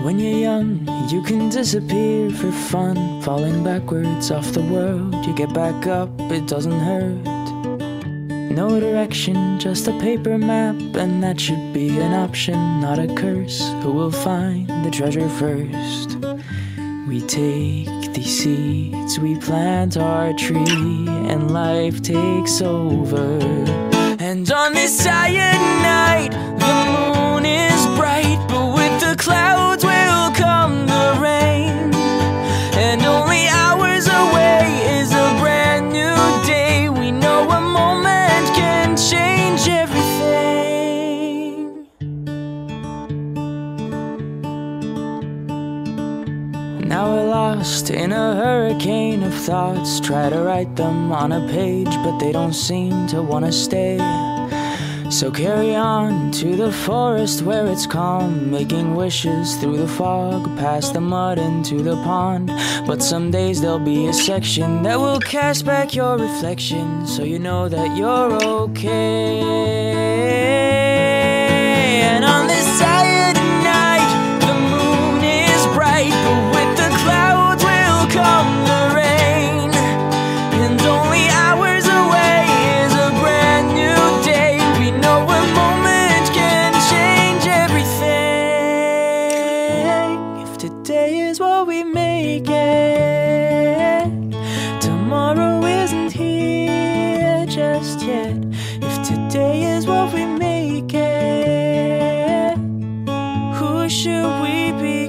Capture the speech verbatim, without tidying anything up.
When you're young, you can disappear for fun, falling backwards off the world. You get back up, it doesn't hurt. No direction, just a paper map, and that should be an option, not a curse. Who will find the treasure first? We take these seeds, we plant our tree, and life takes over. And on this tired night, the moon is bright, but with the clouds will come the rain. And only hours away is a brand new day. We know a moment can change everything. Now we're lost in a hurricane of thoughts. Try to write them on a page, but they don't seem to want to stay. So carry on to the forest where it's calm, making wishes through the fog, past the mud into the pond. But some days there'll be a section that will cast back your reflection, so you know that you're okay. And on this tired night, the moon is bright, but with the clouds will come the rain. And only hours away is a brand new day. We know a moment can change everything. If today is what we make it, tomorrow isn't here just yet. If today is what we make it, who should we be?